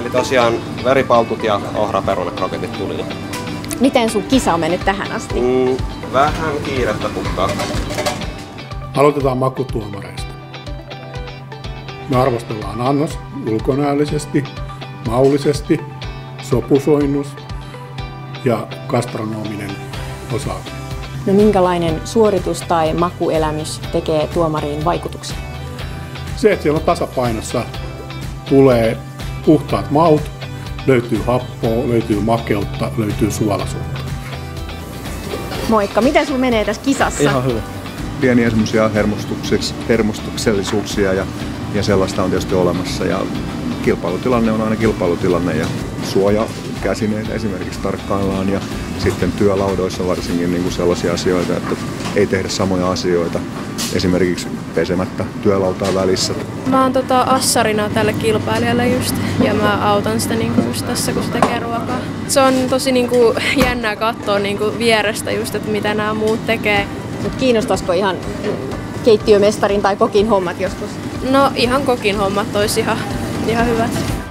Eli tosiaan veripaltut ja ohraperunakroketit tulille. Miten sun kisa on mennyt tähän asti? Vähän kiirettä pukkaa. Aloitetaan makutuomareista. Me arvostellaan annos ulkonäöllisesti, maullisesti, sopusoinnus ja gastronominen osaaminen. No minkälainen suoritus tai makuelämys tekee tuomariin vaikutuksen? Se, että siellä on tasapainossa, tulee puhtaat maut, löytyy happoa, löytyy makeutta, löytyy suolaisuutta. Moikka, miten sulla menee tässä kisassa? Ihan hyvin. Pieniä semmoisia hermostuksellisuuksia ja sellaista on tietysti olemassa. Ja kilpailutilanne on aina kilpailutilanne ja suojakäsineitä esimerkiksi tarkkaillaan ja sitten työlaudoissa varsinkin niin kuin sellaisia asioita, että ei tehdä samoja asioita esimerkiksi pesemättä työlautaa välissä. Mä oon assarina tälle kilpailijalle just ja mä autan sitä just tässä kun se tekee ruokaa. Se on tosi jännää katsoa vierestä just, että mitä nämä muut tekee. Mut kiinnostaisiko ihan keittiömestarin tai kokin hommat joskus? No ihan kokin hommat olisi ihan hyvät.